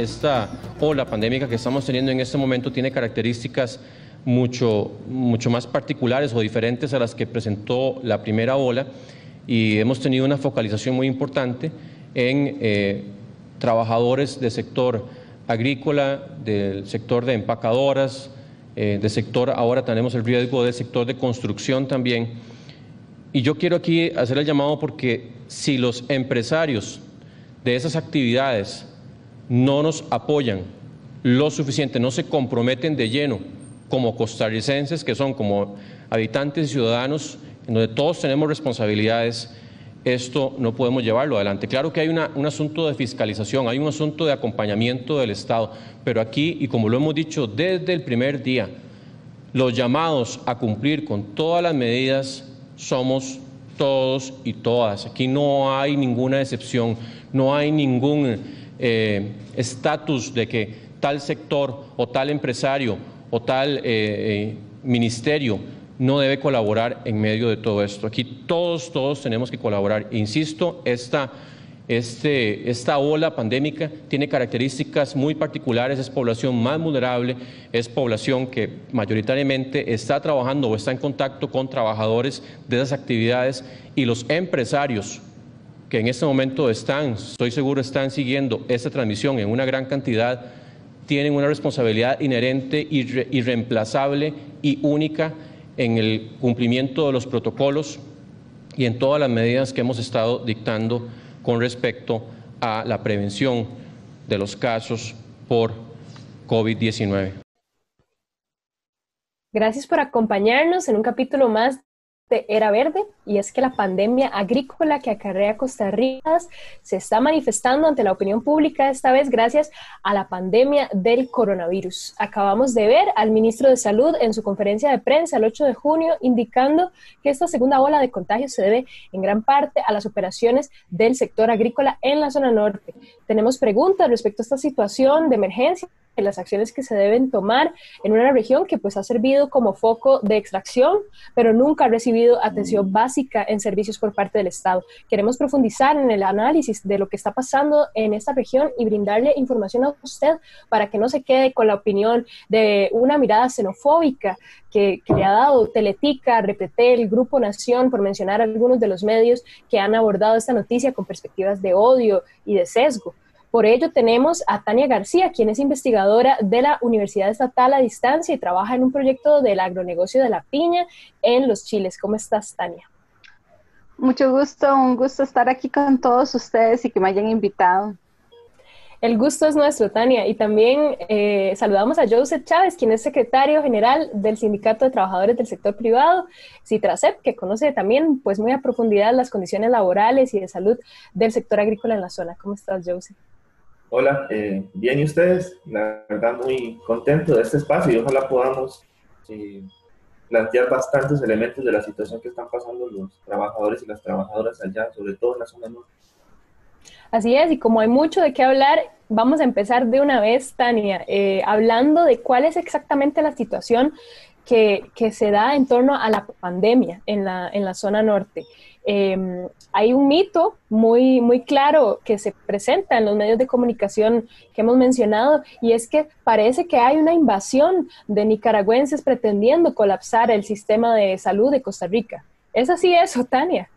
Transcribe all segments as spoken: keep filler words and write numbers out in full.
esta ola pandémica que estamos teniendo en este momento tiene características mucho, mucho más particulares o diferentes a las que presentó la primera ola, y hemos tenido una focalización muy importante en eh, trabajadores del sector agrícola, del sector de empacadoras, eh, del sector, ahora tenemos el riesgo del sector de construcción también. Y yo quiero aquí hacer el llamado porque si los empresarios de esas actividades no nos apoyan lo suficiente, no se comprometen de lleno como costarricenses, que son como habitantes y ciudadanos, en donde todos tenemos responsabilidades, esto no podemos llevarlo adelante. Claro que hay una, un asunto de fiscalización, hay un asunto de acompañamiento del Estado, pero aquí, y como lo hemos dicho desde el primer día, los llamados a cumplir con todas las medidas somos todos y todas. Aquí no hay ninguna excepción, no hay ningún estatus eh, de que tal sector o tal empresario o tal eh, eh, ministerio no debe colaborar en medio de todo esto. Aquí todos, todos tenemos que colaborar. Insisto, esta, este, esta ola pandémica tiene características muy particulares, es población más vulnerable, es población que mayoritariamente está trabajando o está en contacto con trabajadores de esas actividades, y los empresarios que en este momento están, estoy seguro, están siguiendo esta transmisión en una gran cantidad, tienen una responsabilidad inherente, irre, irreemplazable y única en el cumplimiento de los protocolos y en todas las medidas que hemos estado dictando con respecto a la prevención de los casos por COVID diecinueve. Gracias por acompañarnos en un capítulo más de Era Verde, y es que la pandemia agrícola que acarrea Costa Rica se está manifestando ante la opinión pública, esta vez gracias a la pandemia del coronavirus. Acabamos de ver al ministro de Salud en su conferencia de prensa el ocho de junio indicando que esta segunda ola de contagios se debe en gran parte a las operaciones del sector agrícola en la zona norte. Tenemos preguntas respecto a esta situación de emergencia, en las acciones que se deben tomar en una región que pues ha servido como foco de extracción, pero nunca ha recibido atención básica en servicios por parte del Estado. Queremos profundizar en el análisis de lo que está pasando en esta región y brindarle información a usted para que no se quede con la opinión de una mirada xenofóbica que, que le ha dado Teletica, Repretel, Grupo Nación, por mencionar algunos de los medios que han abordado esta noticia con perspectivas de odio y de sesgo. Por ello tenemos a Tania García, quien es investigadora de la Universidad Estatal a Distancia y trabaja en un proyecto del agronegocio de la piña en Los Chiles. ¿Cómo estás, Tania? Mucho gusto, un gusto estar aquí con todos ustedes y que me hayan invitado. El gusto es nuestro, Tania. Y también eh, saludamos a Joseph Chávez, quien es secretario general del Sindicato de Trabajadores del Sector Privado, CITRASEP, que conoce también pues, muy a profundidad las condiciones laborales y de salud del sector agrícola en la zona. ¿Cómo estás, Joseph? Hola, eh, bien, ¿y ustedes? La verdad, muy contento de este espacio y ojalá podamos eh, plantear bastantes elementos de la situación que están pasando los trabajadores y las trabajadoras allá, sobre todo en la zona norte. Así es, y como hay mucho de qué hablar, vamos a empezar de una vez, Tania, eh, hablando de cuál es exactamente la situación que, que se da en torno a la pandemia en la, en la zona norte. Eh, hay un mito muy, muy claro que se presenta en los medios de comunicación que hemos mencionado, y es que parece que hay una invasión de nicaragüenses pretendiendo colapsar el sistema de salud de Costa Rica. ¿Es así eso, Tania?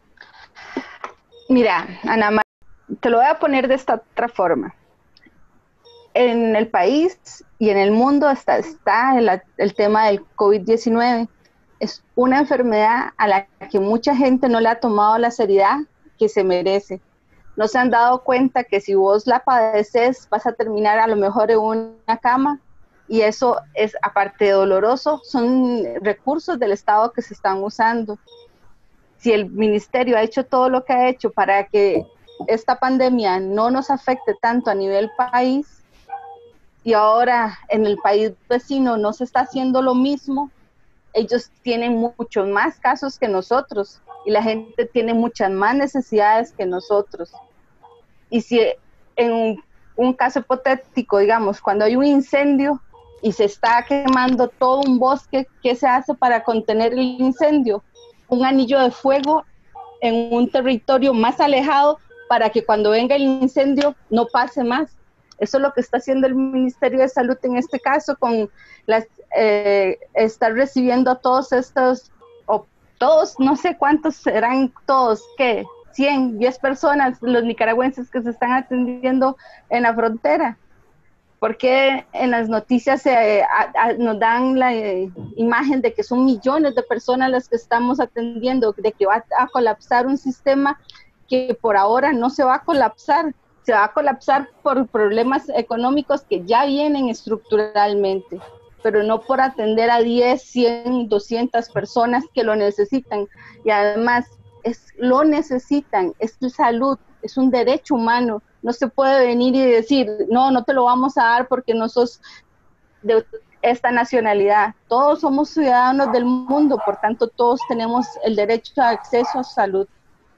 Mira, Ana María, te lo voy a poner de esta otra forma. En el país y en el mundo está, está el, el tema del COVID diecinueve. Es una enfermedad a la que mucha gente no le ha tomado la seriedad que se merece. No se han dado cuenta que si vos la padeces vas a terminar a lo mejor en una cama, y eso es, aparte de doloroso, son recursos del Estado que se están usando. Si el ministerio ha hecho todo lo que ha hecho para que esta pandemia no nos afecte tanto a nivel país, y ahora en el país vecino no se está haciendo lo mismo, ellos tienen muchos más casos que nosotros y la gente tiene muchas más necesidades que nosotros. Y si en un, un caso hipotético, digamos, cuando hay un incendio y se está quemando todo un bosque, ¿qué se hace para contener el incendio? Un anillo de fuego en un territorio más alejado para que cuando venga el incendio no pase más. Eso es lo que está haciendo el Ministerio de Salud en este caso, con las, eh, estar recibiendo a todos estos, o todos, no sé cuántos serán todos, ¿qué? cien, diez personas, los nicaragüenses que se están atendiendo en la frontera. Porque en las noticias eh, a, a, nos dan la eh, imagen de que son millones de personas las que estamos atendiendo, de que va a colapsar un sistema que por ahora no se va a colapsar, se va a colapsar por problemas económicos que ya vienen estructuralmente, pero no por atender a diez, cien, doscientas personas que lo necesitan. Y además, es, lo necesitan, es tu salud, es un derecho humano. No se puede venir y decir, no, no te lo vamos a dar porque no sos de esta nacionalidad. Todos somos ciudadanos del mundo, por tanto, todos tenemos el derecho a acceso a salud.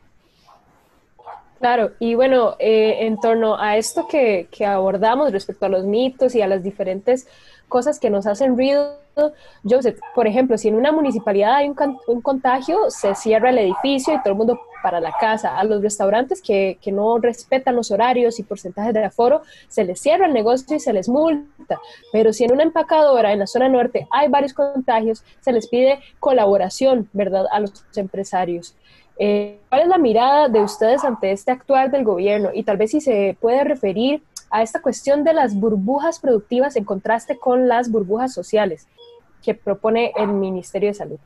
Claro, y bueno, eh, en torno a esto que, que abordamos respecto a los mitos y a las diferentes cosas que nos hacen ruido, Joseph, por ejemplo, si en una municipalidad hay un, un contagio, se cierra el edificio y todo el mundo para la casa. A los restaurantes que, que no respetan los horarios y porcentajes de aforo, se les cierra el negocio y se les multa. Pero si en una empacadora en la zona norte hay varios contagios, se les pide colaboración, ¿verdad?, a los empresarios. Eh, ¿Cuál es la mirada de ustedes ante este actuar del gobierno? Y tal vez si se puede referir a esta cuestión de las burbujas productivas en contraste con las burbujas sociales que propone el Ministerio de Salud.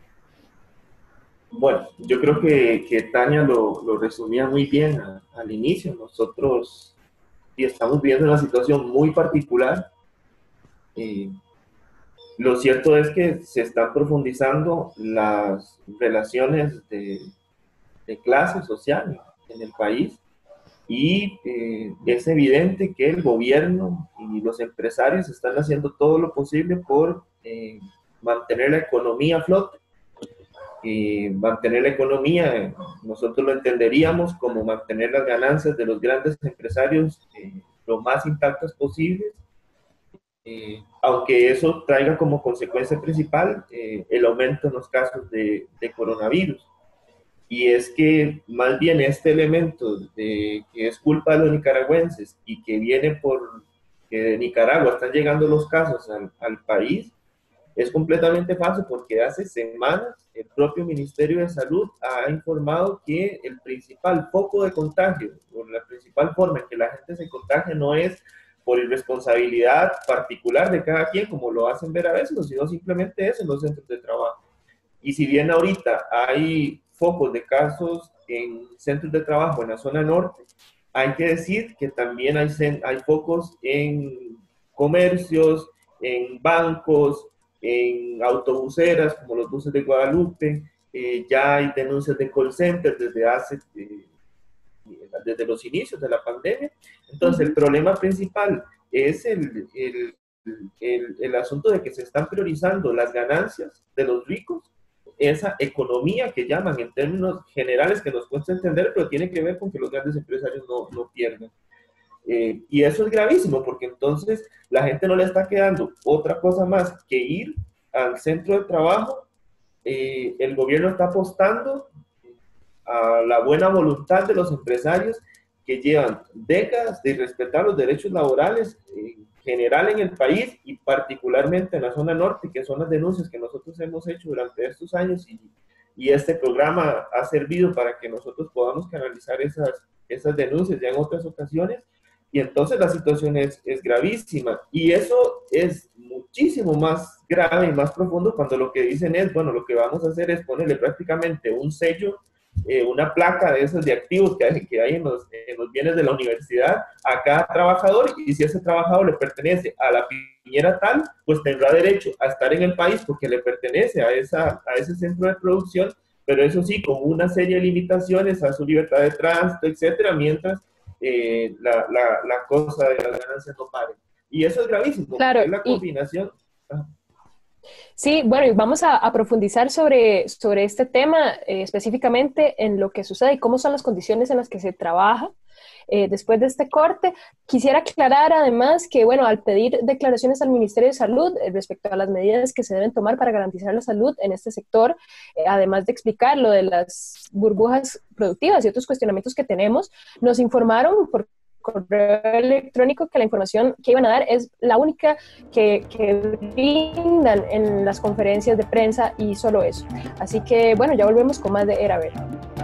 Bueno, yo creo que, que Tania lo, lo resumía muy bien a, al inicio. Nosotros y estamos viviendo una situación muy particular. Eh, lo cierto es que se están profundizando las relaciones de, de clase social en el país y eh, es evidente que el gobierno y los empresarios están haciendo todo lo posible por eh, mantener la economía a flote. Y mantener la economía, nosotros lo entenderíamos como mantener las ganancias de los grandes empresarios eh, lo más intactas posibles, eh, aunque eso traiga como consecuencia principal eh, el aumento en los casos de, de coronavirus. Y es que más bien este elemento de que es culpa de los nicaragüenses y que viene por que de Nicaragua están llegando los casos al, al país, es completamente falso, porque hace semanas el propio Ministerio de Salud ha informado que el principal foco de contagio, o la principal forma en que la gente se contagia no es por irresponsabilidad particular de cada quien, como lo hacen ver a veces, sino simplemente es en los centros de trabajo. Y si bien ahorita hay focos de casos en centros de trabajo en la zona norte, hay que decir que también hay, hay focos en comercios, en bancos, en autobuseras como los buses de Guadalupe. Eh, ya hay denuncias de call center desde hace eh, desde los inicios de la pandemia. Entonces, el problema principal es el, el, el, el asunto de que se están priorizando las ganancias de los ricos, esa economía que llaman en términos generales que nos cuesta entender, pero tiene que ver con que los grandes empresarios no, no pierdan. Eh, y eso es gravísimo, porque entonces la gente no le está quedando otra cosa más que ir al centro de trabajo. Eh, el gobierno está apostando a la buena voluntad de los empresarios que llevan décadas de respetar los derechos laborales en general en el país y particularmente en la zona norte, que son las denuncias que nosotros hemos hecho durante estos años, y, y este programa ha servido para que nosotros podamos canalizar esas, esas denuncias ya en otras ocasiones. Y entonces la situación es, es gravísima, y eso es muchísimo más grave y más profundo cuando lo que dicen es, bueno, lo que vamos a hacer es ponerle prácticamente un sello, eh, una placa de esos de activos que hay, que hay en, los, en los bienes de la universidad a cada trabajador, y si ese trabajador le pertenece a la piñera tal, pues tendrá derecho a estar en el país porque le pertenece a, esa, a ese centro de producción, pero eso sí, con una serie de limitaciones a su libertad de tránsito, etcétera, mientras Eh, la, la, la cosa de las ganancias no pare. Y eso es gravísimo, claro, porque es la combinación. Y... Sí, bueno, y vamos a, a profundizar sobre, sobre este tema, eh, específicamente en lo que sucede y cómo son las condiciones en las que se trabaja. Eh, después de este corte, quisiera aclarar además que, bueno, al pedir declaraciones al Ministerio de Salud eh, respecto a las medidas que se deben tomar para garantizar la salud en este sector, eh, además de explicar lo de las burbujas productivas y otros cuestionamientos que tenemos, nos informaron por correo electrónico que la información que iban a dar es la única que, que brindan en las conferencias de prensa y solo eso. Así que bueno, ya volvemos con más de Era Verde.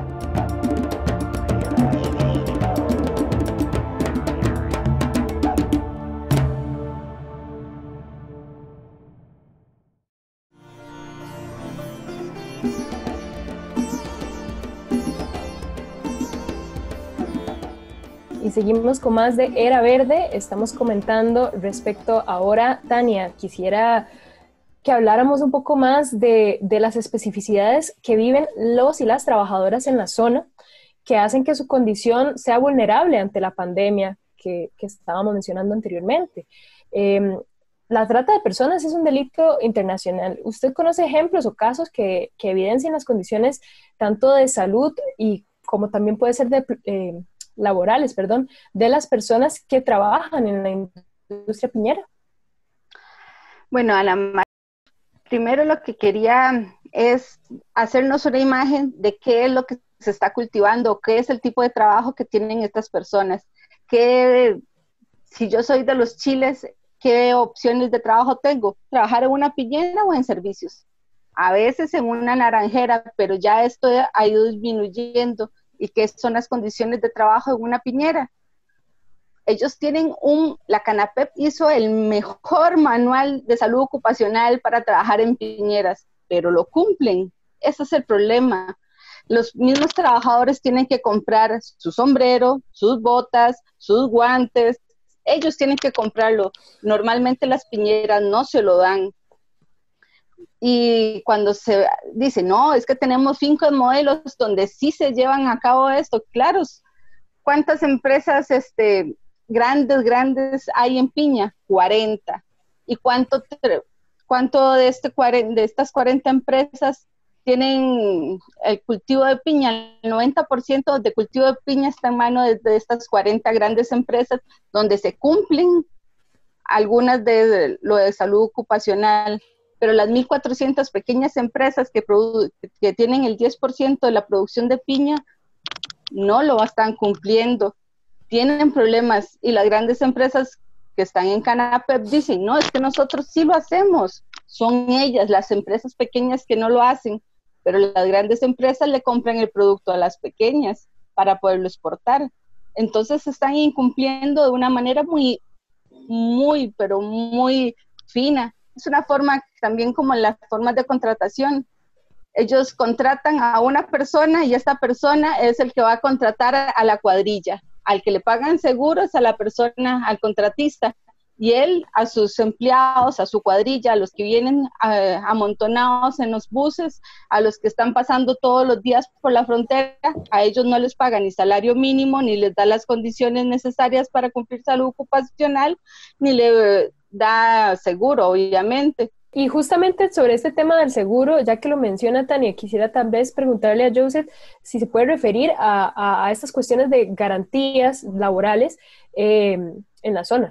Y seguimos con más de Era Verde. Estamos comentando respecto ahora, Tania, quisiera que habláramos un poco más de, de las especificidades que viven los y las trabajadoras en la zona, que hacen que su condición sea vulnerable ante la pandemia que, que estábamos mencionando anteriormente. Eh, la trata de personas es un delito internacional. ¿Usted conoce ejemplos o casos que, que evidencien las condiciones tanto de salud y como también puede ser de... Eh, laborales, perdón, de las personas que trabajan en la industria piñera? Bueno, Ana, primero lo que quería es hacernos una imagen de qué es lo que se está cultivando, qué es el tipo de trabajo que tienen estas personas, qué, si yo soy de los chiles, qué opciones de trabajo tengo, trabajar en una piñera o en servicios, a veces en una naranjera, pero ya esto ha ido disminuyendo. ¿Y qué son las condiciones de trabajo en una piñera? Ellos tienen un, la CANAPEP hizo el mejor manual de salud ocupacional para trabajar en piñeras, pero lo cumplen. Ese es el problema. Los mismos trabajadores tienen que comprar su sombrero, sus botas, sus guantes. Ellos tienen que comprarlo. Normalmente las piñeras no se lo dan. Y cuando se dice, no, es que tenemos cinco modelos donde sí se llevan a cabo esto, claro, ¿cuántas empresas este, grandes, grandes hay en piña? cuarenta. ¿Y cuánto, cuánto de, este, de estas cuarenta empresas tienen el cultivo de piña? El noventa por ciento de cultivo de piña está en manos de, de estas cuarenta grandes empresas donde se cumplen algunas de, de lo de salud ocupacional. Pero las mil cuatrocientas pequeñas empresas que, que tienen el diez por ciento de la producción de piña no lo están cumpliendo, tienen problemas, y las grandes empresas que están en CANAPEP dicen, no, es que nosotros sí lo hacemos, son ellas, las empresas pequeñas que no lo hacen, pero las grandes empresas le compran el producto a las pequeñas para poderlo exportar. Entonces están incumpliendo de una manera muy, muy, pero muy fina. Es una forma también como en las formas de contratación. Ellos contratan a una persona y esta persona es el que va a contratar a la cuadrilla. Al que le pagan seguros a la persona, al contratista. Y él a sus empleados, a su cuadrilla, a los que vienen uh, amontonados en los buses, a los que están pasando todos los días por la frontera, a ellos no les paga ni salario mínimo, ni les da las condiciones necesarias para cumplir salud ocupacional, ni le da seguro, obviamente. Y justamente sobre este tema del seguro, ya que lo menciona Tania, quisiera tal vez preguntarle a Joseph si se puede referir a, a, a estas cuestiones de garantías laborales eh, en la zona.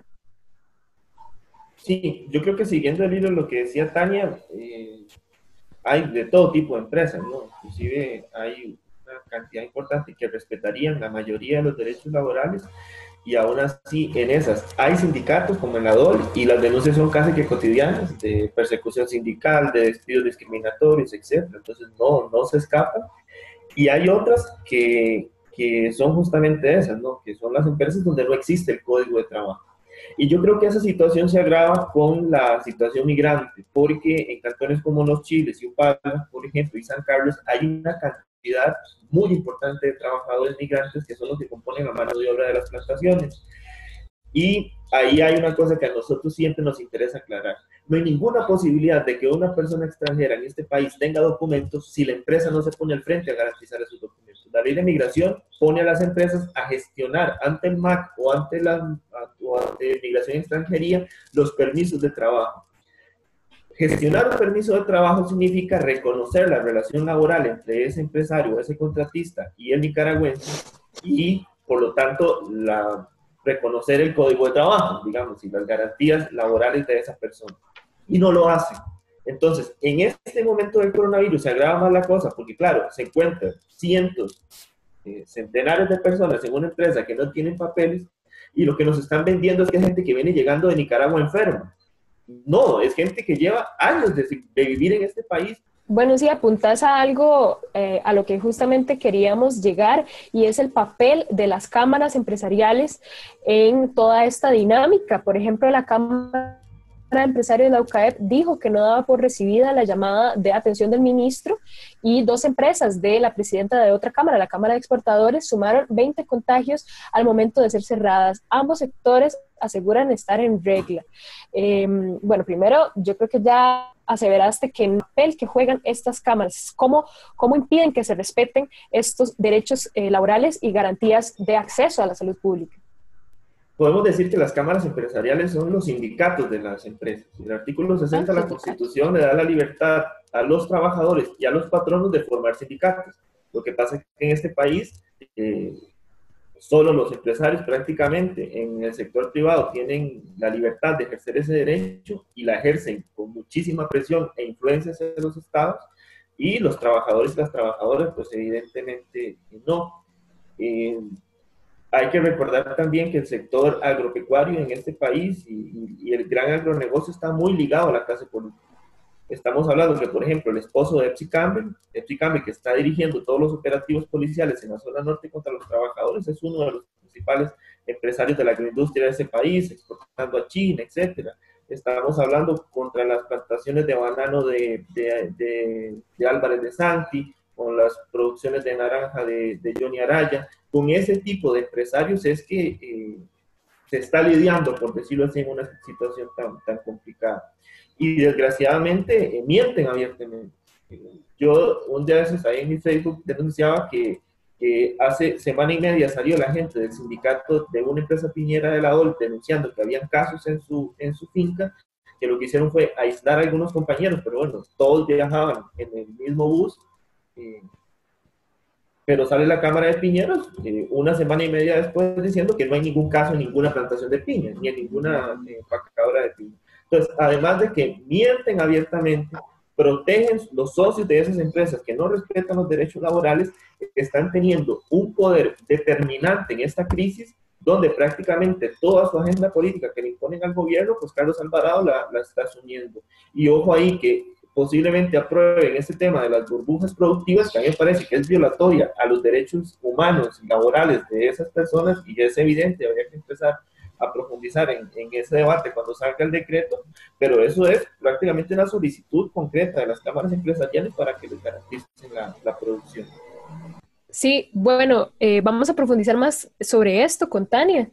Sí, yo creo que siguiendo el hilo de lo que decía Tania, eh, hay de todo tipo de empresas, ¿no? Inclusive hay una cantidad importante que respetarían la mayoría de los derechos laborales, y aún así en esas hay sindicatos como en la D O L, y las denuncias son casi que cotidianas de persecución sindical, de despidos discriminatorios, etcétera. Entonces no, no se escapan. Y hay otras que, que son justamente esas, ¿no? Que son las empresas donde no existe el código de trabajo. Y yo creo que esa situación se agrava con la situación migrante, porque en cantones como Los Chiles y Upala, por ejemplo, y San Carlos, hay una cantidad muy importante de trabajadores migrantes que son los que componen la mano de obra de las plantaciones. Y ahí hay una cosa que a nosotros siempre nos interesa aclarar. No hay ninguna posibilidad de que una persona extranjera en este país tenga documentos si la empresa no se pone al frente a garantizar esos documentos. La ley de migración pone a las empresas a gestionar ante el M A C o ante la o ante Migración y Extranjería los permisos de trabajo. Gestionar un permiso de trabajo significa reconocer la relación laboral entre ese empresario, ese contratista y el nicaragüense, y por lo tanto la, reconocer el código de trabajo, digamos, y las garantías laborales de esa persona. Y no lo hacen. Entonces, en este momento del coronavirus se agrava más la cosa, porque claro, se encuentran cientos, eh, centenares de personas en una empresa que no tienen papeles, y lo que nos están vendiendo es que es gente que viene llegando de Nicaragua enferma. No, es gente que lleva años de, de vivir en este país. Bueno, sí, apuntás a algo eh, a lo que justamente queríamos llegar, y es el papel de las cámaras empresariales en toda esta dinámica. Por ejemplo, la Cámara de Empresarios de la U C A E P dijo que no daba por recibida la llamada de atención del ministro, y dos empresas de la presidenta de otra cámara, la Cámara de Exportadores, sumaron veinte contagios al momento de ser cerradas. Ambos sectores aseguran estar en regla. Eh, bueno, primero, yo creo que ya aseveraste que el papel que juegan estas cámaras, cómo, cómo impiden que se respeten estos derechos eh, laborales y garantías de acceso a la salud pública. Podemos decir que las cámaras empresariales son los sindicatos de las empresas. El artículo sesenta de la Constitución le da la libertad a los trabajadores y a los patronos de formar sindicatos. Lo que pasa es que en este país eh, solo los empresarios prácticamente en el sector privado tienen la libertad de ejercer ese derecho, y la ejercen con muchísima presión e influencia de los estados, y los trabajadores y las trabajadoras pues evidentemente no. Eh, Hay que recordar también que el sector agropecuario en este país y, y, y el gran agronegocio está muy ligado a la clase política. Estamos hablando que, por ejemplo, el esposo de Epsi Campbell, Epsi Campbell, que está dirigiendo todos los operativos policiales en la zona norte contra los trabajadores, es uno de los principales empresarios de la agroindustria de ese país, exportando a China, etcétera. Estamos hablando contra las plantaciones de banano de, de, de, de Álvarez de Santi, con las producciones de naranja de, de Johnny Araya. Con ese tipo de empresarios es que eh, se está lidiando, por decirlo así, en una situación tan, tan complicada. Y desgraciadamente eh, mienten abiertamente. Yo un día de esos ahí en mi Facebook denunciaba que, que hace semana y media salió la gente del sindicato de una empresa piñera de la O L denunciando que habían casos en su, en su finca, que lo que hicieron fue aislar a algunos compañeros, pero bueno, todos viajaban en el mismo bus. Eh, pero sale la Cámara de Piñeros eh, una semana y media después diciendo que no hay ningún caso en ninguna plantación de piña, ni en ninguna eh, empacadora de piña. Entonces, además de que mienten abiertamente, protegen los socios de esas empresas que no respetan los derechos laborales, están teniendo un poder determinante en esta crisis, donde prácticamente toda su agenda política que le imponen al gobierno, pues Carlos Alvarado la, la está asumiendo. Y ojo ahí que posiblemente aprueben este tema de las burbujas productivas, que a mí me parece que es violatoria a los derechos humanos y laborales de esas personas, y es evidente, habría que empezar a profundizar en, en ese debate cuando salga el decreto, pero eso es prácticamente una solicitud concreta de las cámaras empresariales para que les garanticen la, la producción. Sí, bueno, eh, vamos a profundizar más sobre esto con Tania.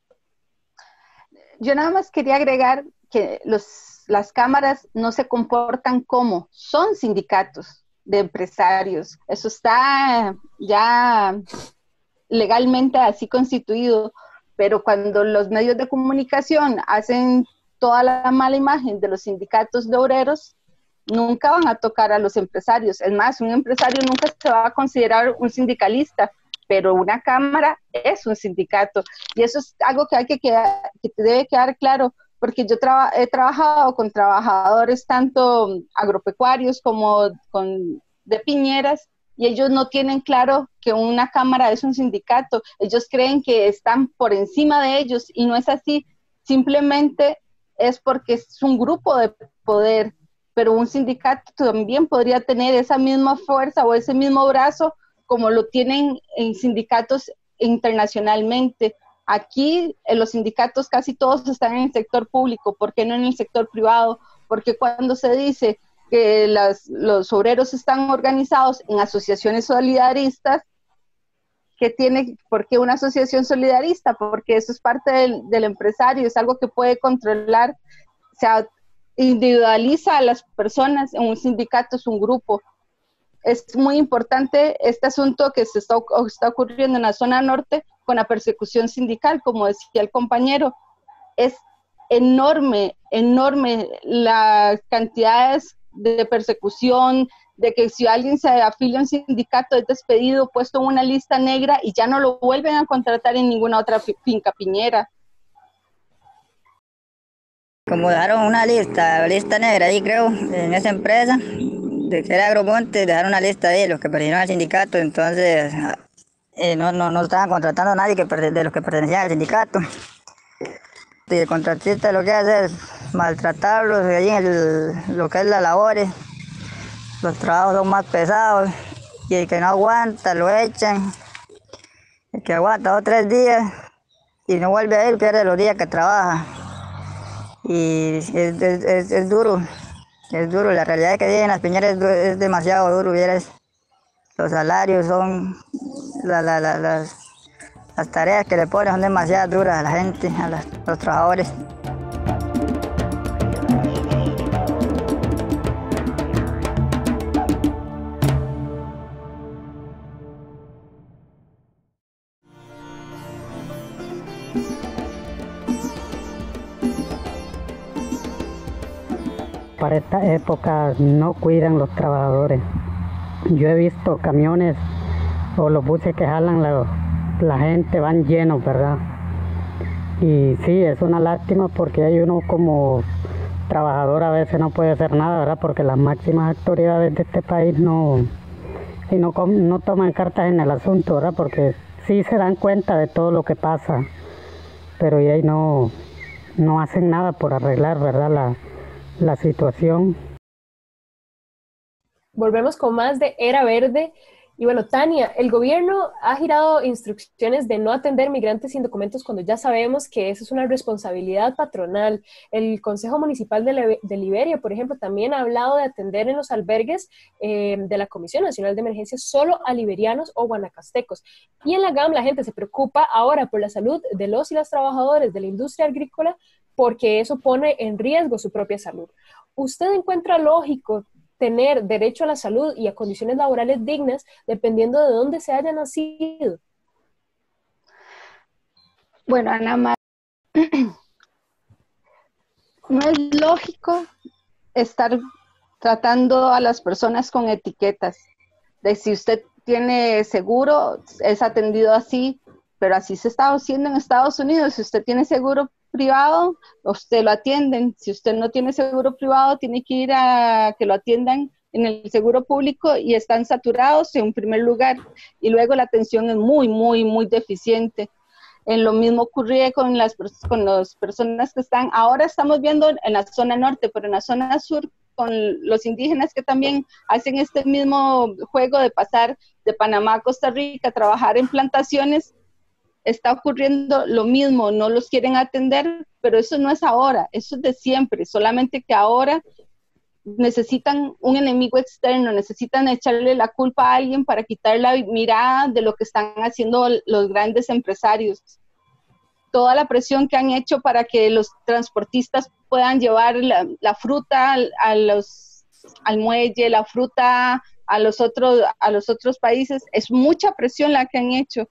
Yo nada más quería agregar que los, las cámaras no se comportan como, son sindicatos de empresarios. Eso está ya legalmente así constituido, pero cuando los medios de comunicación hacen toda la mala imagen de los sindicatos de obreros, nunca van a tocar a los empresarios. Es más, un empresario nunca se va a considerar un sindicalista, pero una cámara es un sindicato. Y eso es algo que hay que quedar, que te debe quedar claro, porque yo traba, he trabajado con trabajadores tanto agropecuarios como con, de piñeras, y ellos no tienen claro que una cámara es un sindicato. Ellos creen que están por encima de ellos, y no es así. Simplemente es porque es un grupo de poder, pero un sindicato también podría tener esa misma fuerza o ese mismo brazo como lo tienen en sindicatos internacionalmente. Aquí en los sindicatos casi todos están en el sector público, ¿por qué no en el sector privado? Porque cuando se dice que las, los obreros están organizados en asociaciones solidaristas, ¿qué tiene, ¿por qué una asociación solidarista? Porque eso es parte del, del empresario, es algo que puede controlar, o sea, individualiza a las personas. En un sindicato es un grupo. Es muy importante este asunto que se está, está ocurriendo en la zona norte con la persecución sindical, como decía el compañero. Es enorme, enorme las cantidades de persecución, de que si alguien se afilia a un sindicato es despedido, puesto en una lista negra y ya no lo vuelven a contratar en ninguna otra finca piñera. Como dejaron una lista, lista negra ahí creo, en esa empresa, de que era Agromonte, dejaron una lista de los que pertenecían al sindicato, entonces eh, no, no, no estaban contratando a nadie que, de los que pertenecían al sindicato. Y el contratista lo que hace es maltratarlos ahí en el, lo que es las labores. Los trabajos son más pesados y el que no aguanta lo echan. El que aguanta dos o tres días y no vuelve a ir pierde los días que trabaja. Y es, es, es, es duro, es duro. La realidad es que en las piñeras es, es demasiado duro. ¿Vieras? Los salarios son, la, la, la, las, las tareas que le ponen son demasiado duras a la gente, a, las, a los trabajadores. Para esta época no cuidan los trabajadores. Yo he visto camiones o los buses que jalan la, la gente van llenos, ¿verdad? Y sí, es una lástima porque hay uno como trabajador a veces no puede hacer nada, ¿verdad? Porque las máximas autoridades de este país no, y no, no toman cartas en el asunto, ¿verdad? Porque sí se dan cuenta de todo lo que pasa, pero y ahí no, no hacen nada por arreglar, ¿verdad? La, la situación. Volvemos con más de Era Verde. Y bueno, Tania, el gobierno ha girado instrucciones de no atender migrantes sin documentos cuando ya sabemos que esa es una responsabilidad patronal. El Consejo Municipal de, Le de Liberia, por ejemplo, también ha hablado de atender en los albergues eh, de la Comisión Nacional de Emergencia solo a liberianos o guanacastecos. Y en la G A M la gente se preocupa ahora por la salud de los y las trabajadores de la industria agrícola porque eso pone en riesgo su propia salud. ¿Usted encuentra lógico tener derecho a la salud y a condiciones laborales dignas dependiendo de dónde se haya nacido? Bueno, Ana María, no es lógico estar tratando a las personas con etiquetas de si usted tiene seguro, es atendido así, pero así se está haciendo en Estados Unidos. Si usted tiene seguro privado, usted lo atienden. Si usted no tiene seguro privado, tiene que ir a que lo atiendan en el seguro público y están saturados en primer lugar. Y luego la atención es muy, muy, muy deficiente. En lo mismo ocurría con las, con las personas que están, ahora estamos viendo en la zona norte, pero en la zona sur, con los indígenas que también hacen este mismo juego de pasar de Panamá a Costa Rica a trabajar en plantaciones, está ocurriendo lo mismo, no los quieren atender, pero eso no es ahora, eso es de siempre, solamente que ahora necesitan un enemigo externo, necesitan echarle la culpa a alguien para quitar la mirada de lo que están haciendo los grandes empresarios. Toda la presión que han hecho para que los transportistas puedan llevar la, la fruta a los, al muelle, la fruta a los, otros, a los otros países, es mucha presión la que han hecho.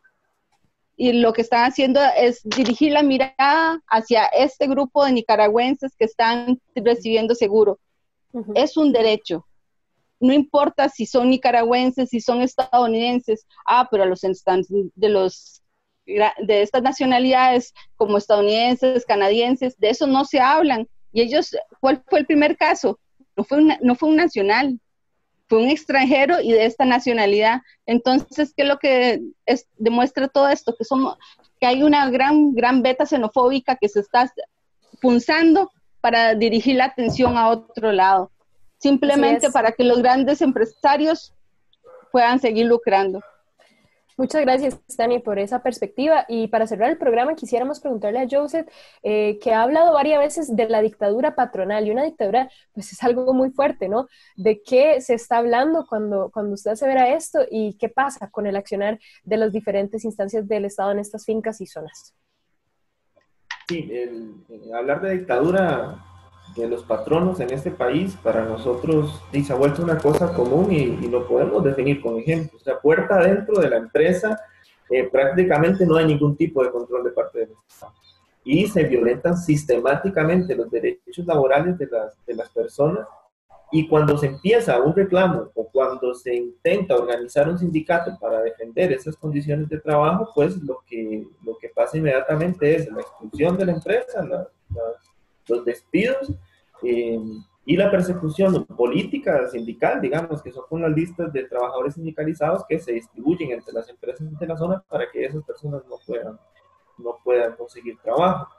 Y lo que están haciendo es dirigir la mirada hacia este grupo de nicaragüenses que están recibiendo seguro. Uh-huh. Es un derecho. No importa si son nicaragüenses, si son estadounidenses. Ah, pero a los de los de estas nacionalidades como estadounidenses, canadienses, de eso no se hablan. Y ellos, ¿cuál fue el primer caso? No fue una, no fue un nacional, fue un extranjero y de esta nacionalidad. Entonces, ¿qué es lo que es, demuestra todo esto? Que, somos, que hay una gran, gran beta xenofóbica que se está punzando para dirigir la atención a otro lado, simplemente para que los grandes empresarios puedan seguir lucrando. Muchas gracias, Tania, por esa perspectiva. Y para cerrar el programa, quisiéramos preguntarle a Joseph, eh, que ha hablado varias veces de la dictadura patronal, y una dictadura, pues es algo muy fuerte, ¿no? ¿De qué se está hablando cuando, cuando usted asevera esto y qué pasa con el accionar de las diferentes instancias del Estado en estas fincas y zonas? Sí, el, el hablar de dictadura de los patronos en este país, para nosotros y se ha vuelto una cosa común y, y lo podemos definir con ejemplos. O sea, puerta adentro de la empresa, eh, prácticamente no hay ningún tipo de control de parte del Estado. Y se violentan sistemáticamente los derechos laborales de las, de las personas. Y cuando se empieza un reclamo o cuando se intenta organizar un sindicato para defender esas condiciones de trabajo, pues lo que, lo que pasa inmediatamente es la expulsión de la empresa, la, la, los despidos eh, y la persecución política sindical, digamos, que son con las listas de trabajadores sindicalizados que se distribuyen entre las empresas de la zona para que esas personas no puedan, no puedan conseguir trabajo.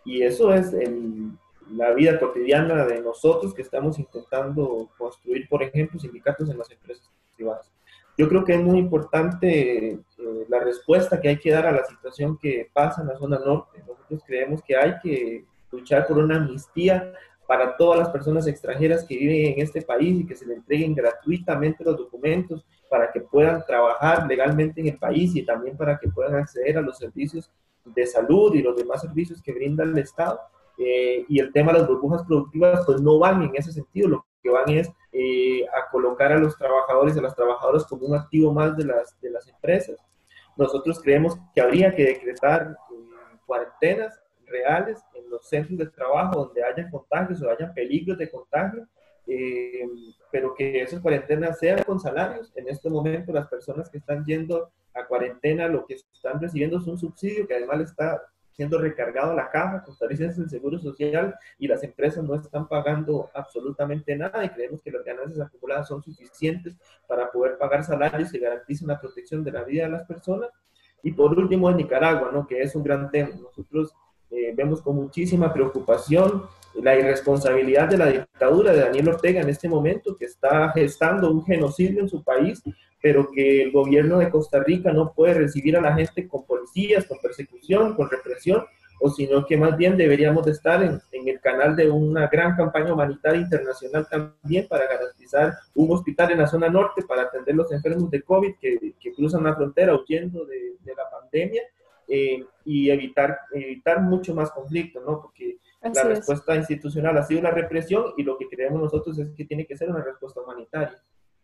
y eso es el, la vida cotidiana de nosotros que estamos intentando construir, por ejemplo, sindicatos en las empresas privadas. Yo creo que es muy importante eh, la respuesta que hay que dar a la situación que pasa en la zona norte. Nosotros creemos que hay que luchar por una amnistía para todas las personas extranjeras que viven en este país y que se le entreguen gratuitamente los documentos para que puedan trabajar legalmente en el país y también para que puedan acceder a los servicios de salud y los demás servicios que brinda el Estado. Eh, y el tema de las burbujas productivas pues no van en ese sentido, lo que van es eh, a colocar a los trabajadores y a las trabajadoras como un activo más de las, de las empresas. Nosotros creemos que habría que decretar eh, cuarentenas reales en los centros de trabajo donde haya contagios o haya peligros de contagio, eh, pero que esas cuarentenas sean con salarios. En este momento las personas que están yendo a cuarentena lo que están recibiendo es un subsidio que además le está siendo recargado a la caja costarricense del Seguro Social y las empresas no están pagando absolutamente nada y creemos que las ganancias acumuladas son suficientes para poder pagar salarios que garanticen la protección de la vida de las personas. Y por último, en Nicaragua, ¿no? Que es un gran tema. Nosotros eh, vemos con muchísima preocupación la irresponsabilidad de la dictadura de Daniel Ortega en este momento, que está gestando un genocidio en su país, pero que el gobierno de Costa Rica no puede recibir a la gente con policías, con persecución, con represión, o sino que más bien deberíamos de estar en, en el canal de una gran campaña humanitaria internacional también para garantizar un hospital en la zona norte para atender los enfermos de COVID que, que cruzan la frontera huyendo de, de la pandemia eh, y evitar, evitar mucho más conflicto, ¿no? Porque Así la es. respuesta institucional ha sido la represión y lo que creemos nosotros es que tiene que ser una respuesta humanitaria.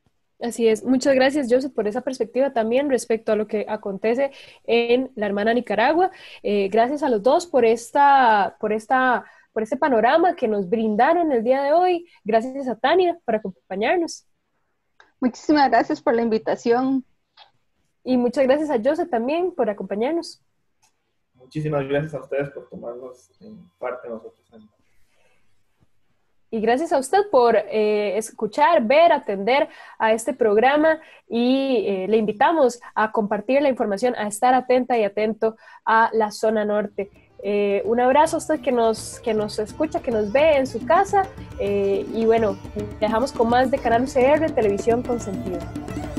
Así es. Muchas gracias, Joseph, por esa perspectiva también respecto a lo que acontece en la hermana Nicaragua. Eh, gracias a los dos por esta, por esta, por este panorama que nos brindaron el día de hoy. Gracias a Tania por acompañarnos. Muchísimas gracias por la invitación. Y muchas gracias a Joseph también por acompañarnos. Muchísimas gracias a ustedes por tomarnos en parte de nosotros. Y gracias a usted por eh, escuchar, ver, atender a este programa y eh, le invitamos a compartir la información, a estar atenta y atento a la zona norte. Eh, un abrazo a usted que nos, que nos escucha, que nos ve en su casa eh, y bueno, dejamos con más de Canal U C R, Televisión con Sentido.